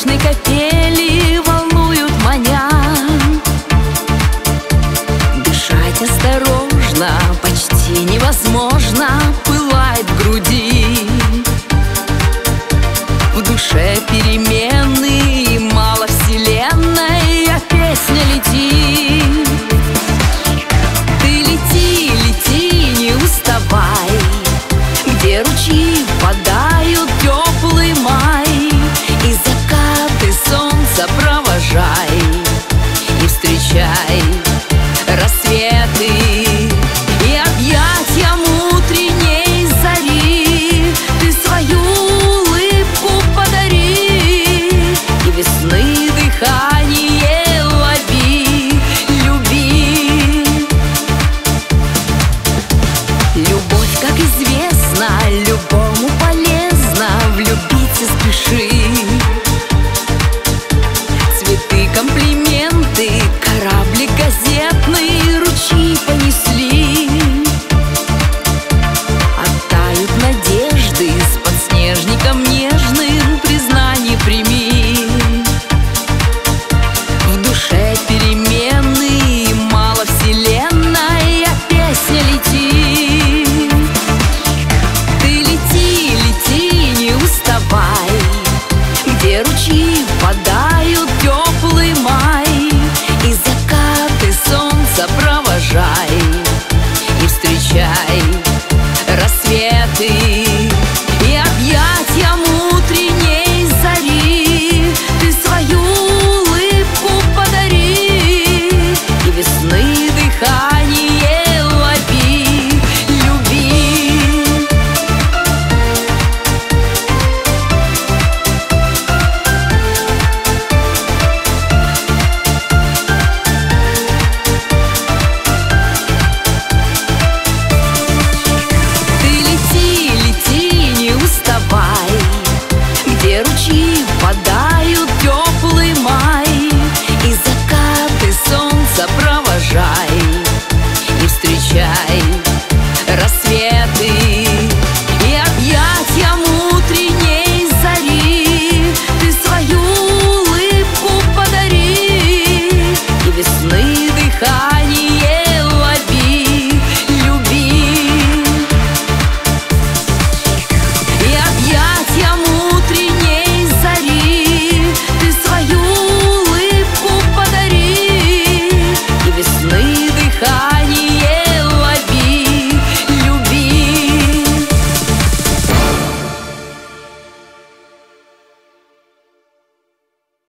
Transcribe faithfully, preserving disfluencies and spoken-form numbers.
воздушной капели волнуют, маня. Дышать осторожно, почти невозможно, пылает в груди. В душе перемены и мало вселенной, а песня летит. Ты лети, лети, не уставай, где ручьи впадают теплый май, и закаты солнца провожай и встречай.